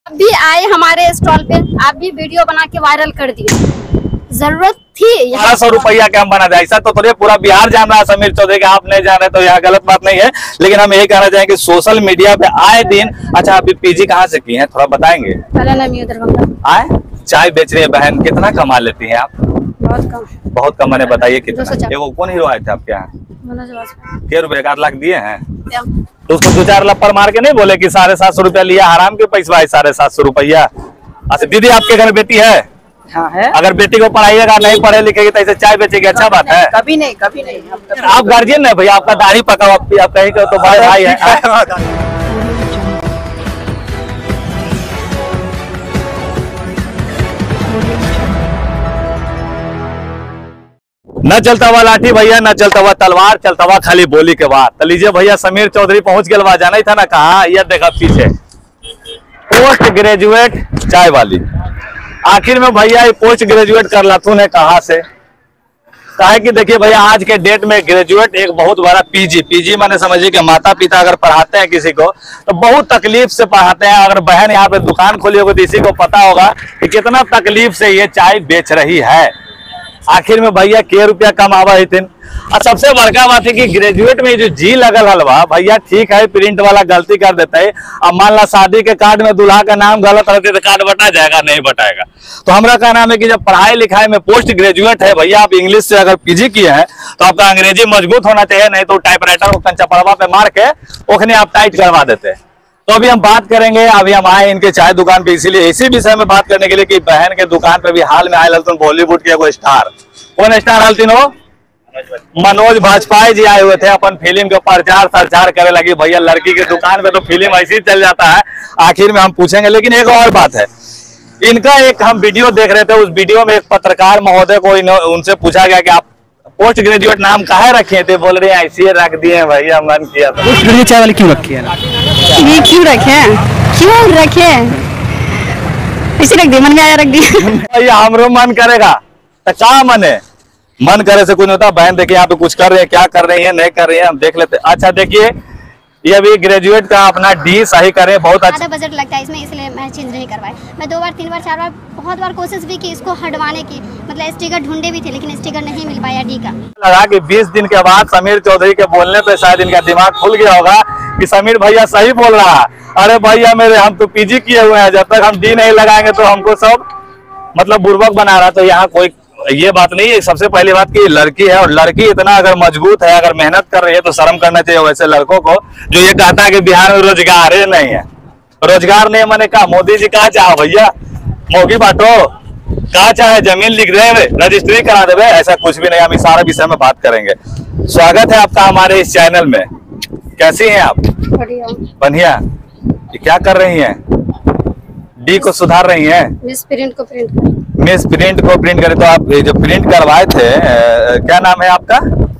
भी आए हमारे स्टॉल पे, आप भी वीडियो बना के वायरल कर दिए। जरूरत थी 1200 रुपया के हम बना दे, ऐसा तो थोड़ी पूरा बिहार जान रहा है समीर चौधरी का, आप नहीं जान रहे तो यहाँ गलत बात नहीं है। लेकिन हम यही कहना चाहेंगे सोशल मीडिया पे आए दिन। अच्छा, अभी पीजी कहाँ से की है थोड़ा बताएंगे? आए चाय बेच रही है बहन, कितना कमा लेती है आप? बहुत कम। मैंने बताइए कितना? वो कौन हीरो आए थे आपके यहाँ? क्या रुपए 8 लाख दिए हैं? तो उसको 2-4 लप्पर मार के नहीं बोले कि 750 रुपया लिया, हराम के पैसा है 750 रुपया। अच्छा दीदी, आपके घर बेटी है? हाँ है। अगर बेटी को पढ़ाइएगा, नहीं पढ़े लिखेगी तो ऐसे चाय बेचेगी, अच्छा बात है? कभी नहीं, कभी नहीं। आप गार्जियन है भैया, आपका दाढ़ी पका, आप कहीं तो बड़े भाई है। न चलता हुआ लाठी भैया, न चलता हुआ तलवार, चलता हुआ खाली बोली के बाद। तो लीजिए भैया, समीर चौधरी पहुंच गया, जाना ही था ना। कहा यह देखा पीछे, पोस्ट ग्रेजुएट चाय वाली। आखिर में भैया ये पोस्ट ग्रेजुएट कर लातू ने कहा से? कहा कि देखिए भैया, आज के डेट में ग्रेजुएट एक बहुत बड़ा पीजी माने समझिए कि माता पिता अगर पढ़ाते हैं किसी को तो बहुत तकलीफ से पढ़ाते हैं। अगर बहन यहाँ पे दुकान खोली होगी तो इसी को पता होगा कि कितना तकलीफ से ये चाय बेच रही है। आखिर में भैया के रुपया कमावा ही थी। और सबसे बड़का बात है कि ग्रेजुएट में जो जी लगल हलवा भैया, ठीक है प्रिंट वाला गलती कर देता है। अब मान ला शादी के कार्ड में दूल्हा का नाम गलत रहते तो कार्ड बटा जाएगा? नहीं बटाएगा। तो हमारा का नाम है कि जब पढ़ाई लिखाई में पोस्ट ग्रेजुएट है भैया, आप इंग्लिश से अगर पीजी किए हैं तो आपका अंग्रेजी मजबूत होना चाहिए, नहीं तो टाइपराइटर को कंचा पड़वा पे मार के ओखने आप टाइट करवा देते हैं। तो अभी हम बात करेंगे, अभी हम आए इनके चाय दुकान पे इसीलिए इसी विषय में बात करने के लिए कि बहन के दुकान पे भी हाल में आए हलतन बॉलीवुड के कोई स्टार। कौन स्टार हलतीन हो? मनोज भाजपाई जी आए हुए थे, अपन फिल्म के प्रचार करे लगी। भैया लड़की के दुकान पे तो फिल्म ऐसे ही चल जाता है। आखिर में हम पूछेंगे, लेकिन एक और बात है, इनका एक हम वीडियो देख रहे थे, उस वीडियो में एक पत्रकार महोदय को उनसे पूछा गया कि आप पोस्ट ग्रेजुएट नाम काहे रखे थे? बोल रहे हैं ऐसे रख दिए भैया, मन किया था। पोस्ट ग्रेजुएट चाय वाले क्यों रखे हैं? ये क्यों रखे इसे रख दिए, मन में आया रख दिए। भैया हमरो मन करेगा तो क्या मन है? मन करे से कुछ नहीं होता। बहन देखिए यहाँ पे कुछ कर रहे हैं, क्या कर रही है नहीं कर रही है हम देख लेते। अच्छा देखिए, ये भी ग्रेजुएट का अपना डी सही करे, बहुत अच्छा बजट लगता है इसमें, इसलिए मैं चेंज नहीं करवाई। मैं 2 बार 3 बार 4 बार बहुत बार कोशिश भी की इसको हटवाने की, मतलब स्टिकर ढूंढे भी थे लेकिन स्टिकर नहीं मिल पाया डी का। लगा कि 20 दिन के बाद समीर चौधरी के बोलने पे शायद इनका दिमाग खुल गया होगा कि समीर भैया सही बोल रहा है। अरे भैया मेरे, हम तो पीजी किए हुए हैं, जब तक हम डी नहीं लगाएंगे तो हमको सब मतलब बुर्बक बना रहा। तो यहाँ कोई ये बात नहीं है। सबसे पहली बात की लड़की है, और लड़की इतना अगर मजबूत है, अगर मेहनत कर रही है तो शर्म करना चाहिए वैसे लड़कों को जो ये कहता है कि बिहार में रोजगार ही नहीं है। रोजगार नहीं मैंने कहा, मोदी जी कहा चाहो भैया मौगी बांटो, कहा चाहे जमीन लिख दे, रजिस्ट्री करा दे, ऐसा कुछ भी नहीं। हम इस सारा विषय में बात करेंगे। स्वागत है आपका हमारे इस चैनल में। कैसी हैं आप? बढ़िया। क्या कर रही हैं? डी को सुधार रही हैं? मिस प्रिंट को प्रिंट करे। तो आप जो प्रिंट करवाए थे, क्या नाम है आपका?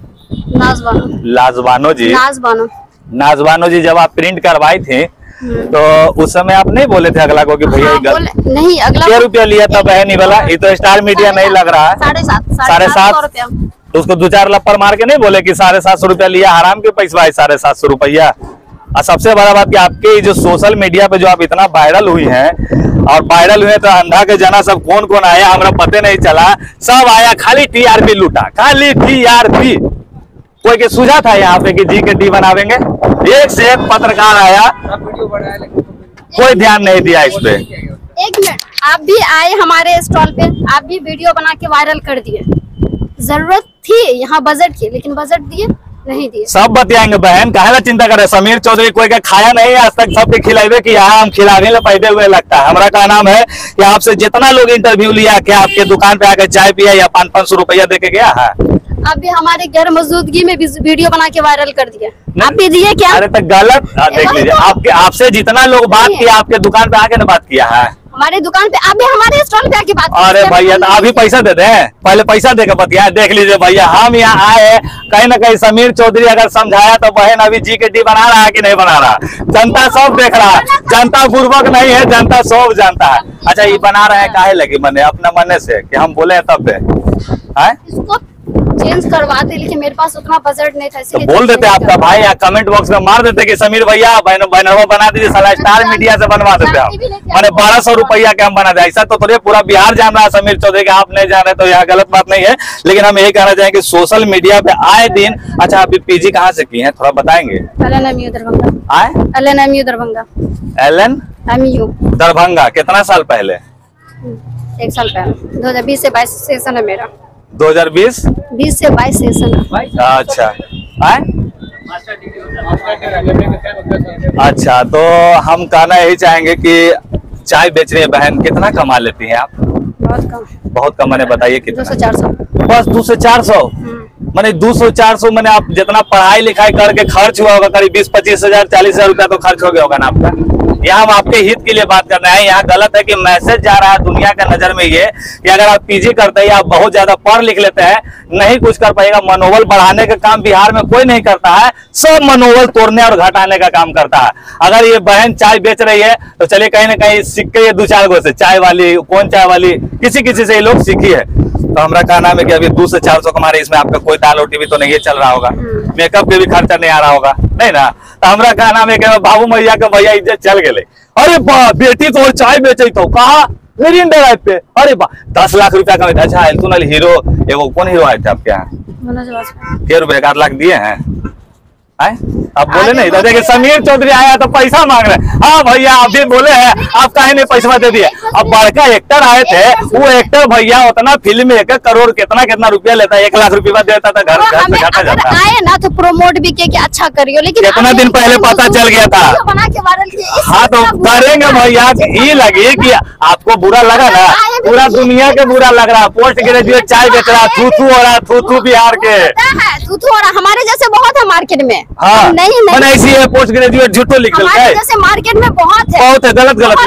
नाजबानो जी। जब आप प्रिंट करवाई थी तो उस समय आप नहीं बोले थे अगला को कि भैया नहीं, अगला क्या रुपया लिया था बहनी वाला? ये तो स्टार मीडिया नहीं लग रहा है। 750 रुपया। तो उसको 2-4 लप्पर मार के नहीं बोले कि 750 रुपया लिया, हराम के पैसा है 750 रुपया। और सबसे बड़ा बात कि आपके जो सोशल मीडिया पे जो आप इतना वायरल हुई हैं, और वायरल हुए तो अंधा के जना सब कौन कौन आया हमारा पता नहीं चला। सब आया खाली टीआरपी लूटा, खाली टीआरपी। कोई के सूझा था यहाँ पे कि जी के डी बनावेंगे? एक से एक पत्रकार आया, कोई ध्यान नहीं दिया इस पे। 1 मिनट, आप भी आए हमारे स्टॉल पे, आप भी वीडियो बना के वायरल कर दिए। जरूरत थी यहाँ बजट की, लेकिन बजट दिए नहीं दिए। सब बतियाएंगे बहन, काहे ना चिंता करे। समीर चौधरी कोई का खाया नहीं आज तक, सबके खिलावे कि यहाँ हम खिलाने ले पैदे हुए लगता है। हमारा का नाम है कि आपसे जितना लोग इंटरव्यू लिया, क्या आपके दुकान पे आकर चाय पिया या 500 रुपया दे के गया है? आप भी हमारे घर मौजूदगी में वीडियो बना के वायरल कर दिया, आप भी दिए क्या? अरे तो गलत देख लीजिए, आपके आपसे जितना लोग बात किया, आपके दुकान पे आके ना बात किया है। हमारे दुकान पे, आप भी हमारे स्टॉल पे आके बात। अरे भैया तो अभी पैसा दे दें, पहले पैसा दे के बतिया। देख लीजिए भैया, हम यहाँ आए कहीं ना कहीं समीर चौधरी अगर समझाया तो बहन अभी जी के डी बना रहा है कि नहीं बना रहा? जनता सब देख रहा है, जनता बुर्बक नहीं है, जनता सब जानता है। अच्छा ये बना रहे हैं काहे लगी? मने अपना मने से कि हम बोले तब पे चेंज करवाते, लेकिन मेरे पास उतना बजट नहीं था, तो इसलिए बोल देते आपका भाई, या कमेंट बॉक्स में मार देते कि समीर भैया बैनरवा बना दीजिए, साला स्टार मीडिया से बनवा देते आप। मैंने 1200 रुपया के हम बना दे, ऐसा तो थोड़े पूरा बिहार जान रहा है समीर चौधरी का, आप नहीं जान रहे तो यह गलत बात नहीं है। लेकिन हम यही कहना चाहेंगे सोशल मीडिया पे आए दिन। अच्छा, अभी पीजी कहाँ से की है, थोड़ा बताएंगे? LNMU दरभंगा। आए LNMU दरभंगा। LNMU दरभंगा। कितना साल पहले? 1 साल पहले, 2020 से 22 सेशन है मेरा। 2020 से 22 सेशन है। अच्छा आए? अच्छा, तो हम कहना यही चाहेंगे कि चाय बेच रही है बहन, कितना कमा लेती हैं आप? बहुत कम। बहुत कम। मैंने बताइए कितना? 200-400। बस 200-400? मैंने 200-400 मैंने आप जितना पढ़ाई लिखाई करके खर्च हुआ होगा करीब 20-25 हजार 40 हजार रुपया तो खर्च हो गया होगा ना आपका। यहाँ हम आपके हित के लिए बात कर रहे हैं। यहाँ गलत है कि मैसेज जा रहा है दुनिया के नजर में ये कि अगर आप पीजी करते हैं या आप बहुत ज्यादा पढ़ लिख लेते हैं नहीं कुछ कर पाएगा। मनोबल बढ़ाने का काम बिहार में कोई नहीं करता है, सब मनोबल तोड़ने और घटाने का काम करता है। अगर ये बहन चाय बेच रही है तो चलिए कहीं ना कहीं सीख के ये 2-4 गो से, चाय वाली कौन चाय वाली किसी से ये लोग सीखी है। तो हमारा कहना है कि अभी 200-400 कमा रहे, इसमें आपका कोई दाल रोटी भी तो नहीं चल रहा होगा, मेकअप पे भी खर्चा नहीं आ रहा होगा, नहीं ना? तो हमारा कहना है कि बाबू मैया के भैया इज्जत चल गए। अरे वाह, बेटी तो चाय बेचे तो कहा मेरी ड्राइव पे, अरे वाह 10 लाख रुपया कमाते। अच्छा एल्तुनल हीरो, एगो कौन हीरो आए थे आपके यहाँ? के रुपए 1 लाख दिए हैं? अब बोले नहीं तो देखिए समीर चौधरी आया तो पैसा मांग रहे हैं। हाँ भैया अभी बोले हैं, आप काहे नहीं पैसा दे दिए? अब बड़का एक्टर आए थे, वो एक्टर भैया उतना फिल्म में 1 करोड़ कितना रुपया लेता है, 1 लाख रुपया देता था, घर से घाटा जाता। आए ना तो प्रमोट भी किया कि अच्छा करियो, लेकिन कितना दिन पहले पता चल गया था। बना के वायरल किया। हाँ तो करेंगे भैया, ये लगे कि आपको बुरा लगा ना, पूरा दुनिया के बुरा लग रहा। पोस्ट ग्रेजुएट चाय बेच रहा, थू हो रहा, थू बिहार के थू हो रहा। हमारे जैसे बहुत है मार्केट में। हाँ नहीं ऐसी है पोस्ट ग्रेजुएट झूठो लिख हमारे जैसे मार्केट में बहुत है गलत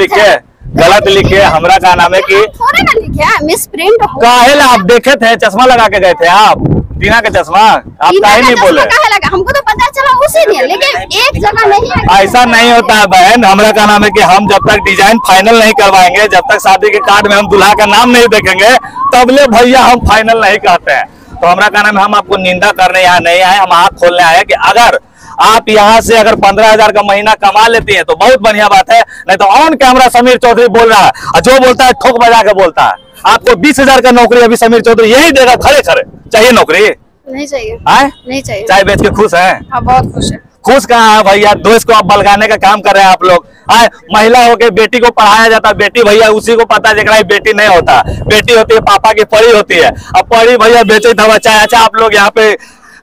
लिखे। हमरा का नाम है कि थोड़े ना लिखे मिस प्रिंट काहे ला आप देखे थे, चश्मा लगा के गए थे आप, टीना का चश्मा, आप काहे नहीं बोले? हमको तो पता चला उसी दिन, लेकिन एक जगह नहीं है। ऐसा नहीं होता है बहन। हमरा का नाम है कि हम जब तक डिजाइन फाइनल नहीं करवाएंगे, जब तक शादी के कार्ड में हम दूल्हा का नाम नहीं देखेंगे, तबले भैया हम फाइनल नहीं कहते हैं। तो हमरा का नाम है, हम आपको निंदा करने यहाँ नहीं आए, हम आँख खोलने आए कि अगर आप यहाँ से अगर 15,000 का महीना कमा लेती हैं तो बहुत बढ़िया बात है, नहीं तो ऑन कैमरा समीर चौधरी बोल रहा है और जो बोलता है ठोक बजा के बोलता है। आपको 20,000 का नौकरी अभी समीर चौधरी यही देगा, खड़े चाहिए नौकरी? नहीं चाहिए। नहीं चाहिए। चाय बेच के खुश है? हाँ बहुत खुश है। खुश कहाँ है भैया, दोस्त को आप बलगाने का काम कर रहे हैं आप लोग। महिला होके बेटी को पढ़ाया जाता है, बेटी भैया उसी को पता है बेटी नहीं होता, बेटी होती है पापा की परी होती है। अब परी भैया बेचे था चाय। अच्छा आप लोग यहाँ पे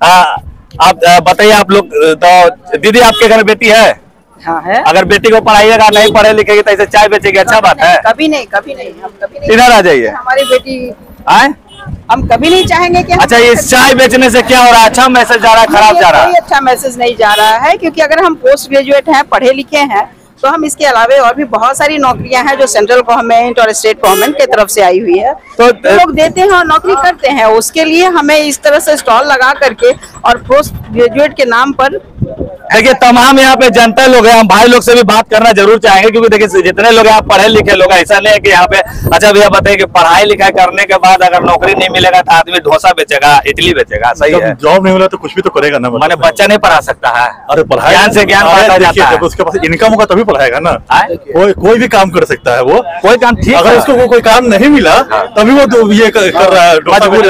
आप बताइए, आप लोग तो दीदी आपके घर बेटी है? हाँ है। अगर बेटी को पढ़ाइएगा, नहीं पढ़े लिखेगी तो ऐसे चाय बेचेगी, अच्छा बात है? कभी नहीं हम कभी नहीं। इधर आ जाइए। हमारी बेटी आए, हम कभी नहीं चाहेंगे कि अच्छा ये चाय बेचने से क्या हो रहा है? अच्छा मैसेज जा रहा है, खराब जा रहा है? कोई अच्छा मैसेज नहीं जा रहा है, क्योंकि अगर हम पोस्ट ग्रेजुएट हैं, पढ़े लिखे हैं, तो हम इसके अलावा और भी बहुत सारी नौकरियां हैं जो सेंट्रल गवर्नमेंट और स्टेट गवर्नमेंट की तरफ से आई हुई है, तो लोग देते हैं और नौकरी करते हैं। उसके लिए हमें इस तरह से स्टॉल लगा करके और पोस्ट ग्रेजुएट के नाम पर देखिए तमाम यहाँ पे जनता लोग हैं, हम भाई लोग से भी बात करना जरूर चाहेंगे, क्योंकि देखिए जितने लोग यहाँ पढ़े लिखे लोग, ऐसा नहीं है कि यहाँ पे। अच्छा भैया बताइए कि पढ़ाई लिखाई करने के बाद अगर नौकरी नहीं मिलेगा तो आदमी डोसा बेचेगा, इडली बेचेगा, सही है? जॉब नहीं मिला तो कुछ भी तो करेगा ना। मैंने बच्चा नहीं पढ़ा सकता है? अरे पढ़ाई ज्ञान से ज्ञान बढ़ता जाता है। उसके पास इनकम होगा तभी पढ़ाएगा ना। कोई भी काम कर सकता है, वो कोई काम ठीक। अगर उसको कोई काम नहीं मिला तभी वो ये कर रहा है।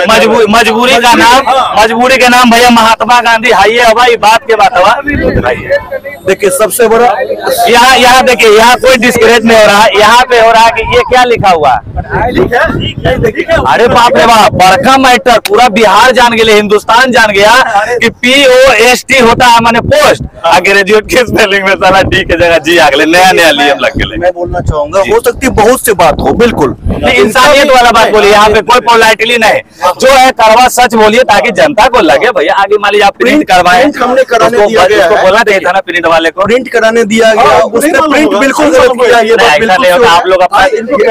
मजबूरी के नाम भैया महात्मा गांधी हाइए हवा, बात के बात हवा। देखिए सबसे बड़ा यहाँ देखिए, यहाँ कोई डिस्करेज नहीं हो रहा है, यहाँ पे हो रहा है कि ये क्या लिखा हुआ? अरे बाप रे बाप, बड़का मैटर, पूरा बिहार जान गया, हिंदुस्तान जान गया कि POST होता है माने पोस्ट। ग्रेजुएट के स्पेलिंग में सारा डी के जगह जी आगले, नया नियम लग गए। मैं बोलना चाहूंगा, हो सकती है बहुत से बात हो, बिल्कुल इंसानियत वाला बात बोलिए, यहाँ पे कोई पोलाइटली नहीं, जो है करवा सच बोलिए ताकि जनता को लगे भैया। आगे मान लीजिए आप प्रिंट करवाए, हमने कराने दिया गया है, बोला नहीं था ना प्रिंट वाले को, प्रिंट कराने दिया गया, उसने प्रिंट बिल्कुल गलत किया। ये बात बिल्कुल नहीं होता, आप लोग अपना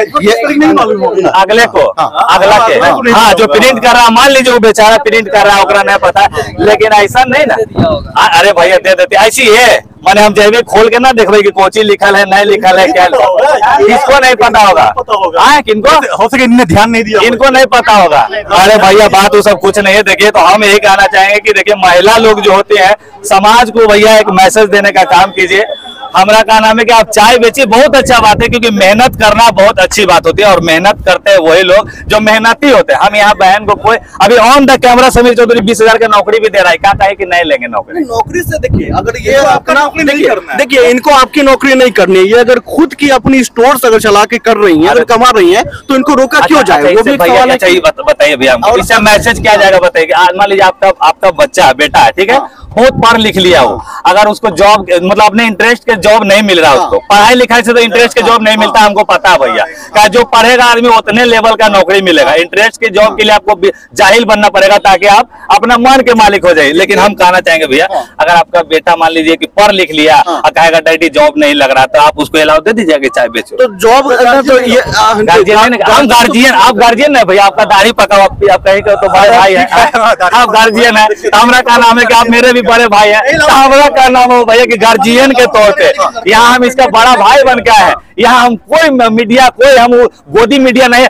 अगले को अगला के हाँ जो प्रिंट कर रहा, मान लीजिए वो बेचारा प्रिंट कर रहा है, ओकरा नहीं पता, लेकिन ऐसा नहीं ना। अरे भैया दे देते, ऐसी है माने हम जैसे खोल के ना देखबे कि कोची लिखल है नहीं लिखल है क्या किसको नहीं पता होगा। हाँ किनको हो सके इनने ध्यान नहीं दिया, इनको नहीं पता होगा। अरे भैया बात वो सब कुछ नहीं है। देखिए तो हम यही कहना चाहेंगे कि देखिए महिला लोग जो होते हैं समाज को भैया एक मैसेज देने का काम कीजिए। हमारा का नाम है कि आप चाय बेचिए, बहुत अच्छा बात है क्योंकि मेहनत करना बहुत अच्छी बात होती है और मेहनत करते हैं वही लोग जो मेहनती होते हैं। हम यहाँ बहन को कोई अभी on the camera Sameer Chaudhary 20,000 का नौकरी भी दे रहा है, क्या कहे कि नहीं लेंगे नौकरी। नौकरी से देखिए अगर ये आपका नौकरी नहीं करना है, देखिए इनको आपकी नौकरी नहीं करनी है। ये अगर खुद की अपनी स्टोर्स अगर चला के कर रही है, अगर कमा रही है तो इनको रोका क्यों जाए? वो भी भैया चाहिए बताइए भैया हमको इससे मैसेज क्या जाएगा बताइए। आज मान लीजिए आपका बच्चा बेटा है, ठीक है, बहुत पढ़ लिख लिया हो, अगर उसको जॉब मतलब अपने इंटरेस्ट के जॉब नहीं मिल रहा उसको, पढ़ाई लिखाई से तो इंटरेस्ट के जॉब नहीं मिलता, हमको पता है भैया। क्या जो पढ़ेगा आदमी उतने लेवल का नौकरी मिलेगा, इंटरेस्ट के जॉब के लिए आपको जाहिल बनना पड़ेगा ताकि आप अपना मन के मालिक हो जाए। लेकिन हम कहना चाहेंगे भैया अगर आपका बेटा मान लीजिए कि पढ़ लिख लिया और कहेगा डैडी जॉब नहीं लग रहा, तो आप उसको अलाउ दे दीजिए कि चाय बेचो। तो जॉब तो ये गार्जियन, हम गार्जियन, आप गार्जियन है भैया, आपका दाढ़ी पका आप कहेंगे तो बड़े भाई है, आप गार्जियन है। हमारा क्या नाम है कि आप मेरे भी बड़े भाई है, हमारा क्या नाम है भैया कि गार्जियन के तौर पे यहाँ हम इसका बड़ा भाई बन के आए। यहाँ हम कोई मीडिया, कोई हम गोदी मीडिया नहीं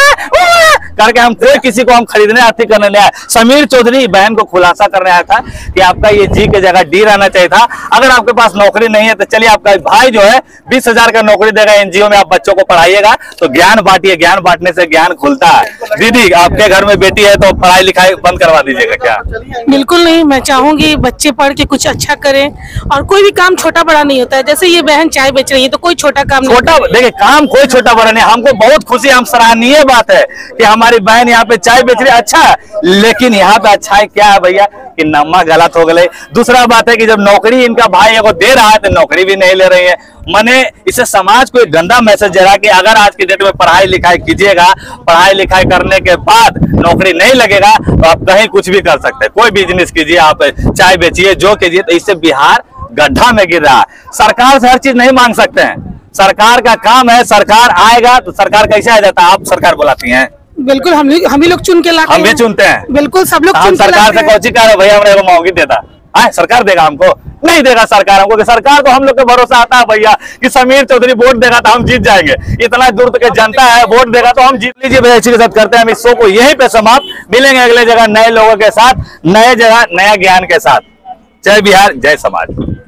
है करके हम कोई किसी को हम खरीदने अति करने नहीं आए। समीर चौधरी बहन को खुलासा करने आया था कि आपका ये जी के जगह डी रहना चाहिए था। अगर आपके पास नौकरी नहीं है तो चलिए आपका भाई जो है 20,000 का नौकरी देगा एनजीओ में, आप बच्चों को पढ़ाइएगा तो ज्ञान बांटिए, ज्ञान बांटने से ज्ञान खुलता है। दीदी आपके घर में बेटी है तो पढ़ाई लिखाई बंद करवा दीजिएगा क्या? बिल्कुल नहीं, मैं चाहूंगी बच्चे पढ़ के कुछ अच्छा करें और कोई भी काम छोटा बड़ा नहीं होता है। जैसे ये बहन चाय बेच रही है तो कोई छोटा काम नहीं, छोटा देखिए काम कोई छोटा बड़ा नहीं। हमको बहुत खुशी, हम सराहनीय बात है कि हमारी बहन यहाँ पे चाय बेच रही है, अच्छा है। लेकिन यहाँ पे अच्छा है क्या है भैया कि नम्मा गलत हो गए। दूसरा बात है कि जब नौकरी इनका भाई को दे रहा है तो नौकरी भी नहीं ले रही है। मैंने इसे समाज को एक गंदा मैसेज दे रहा है कि अगर आज की डेट में पढ़ाई लिखाई कीजिएगा, पढ़ाई लिखाई करने के बाद नौकरी नहीं लगेगा तो आप कहीं कुछ भी कर सकते हैं, कोई बिजनेस कीजिए, आप चाय बेचिए, जो कीजिए। तो इससे बिहार गड्ढा में गिर रहा है। सरकार से हर चीज नहीं मांग सकते हैं, सरकार का काम है, सरकार आएगा तो सरकार कैसे आ जाता है? आप सरकार बुलाती हैं? बिल्कुल हम ही लोग चुन के लाते हैं। हम भी चुनते हैं, बिल्कुल सब लोग हम सरकार से कौची कर भैया हमने महंगी देता है, सरकार देगा हमको? नहीं देगा सरकार हमको। सरकार को हम लोग को भरोसा आता है भैया कि समीर चौधरी वोट देगा तो हम जीत जाएंगे, इतना दूर तक जनता है, वोट देगा तो हम जीत लीजिए भैया। इसी के साथ करते हैं हम इस शो को यहीं पे समाप्त। मिलेंगे अगले जगह नए लोगों के साथ, नए जगह नया ज्ञान के साथ। जय बिहार, जय समाज।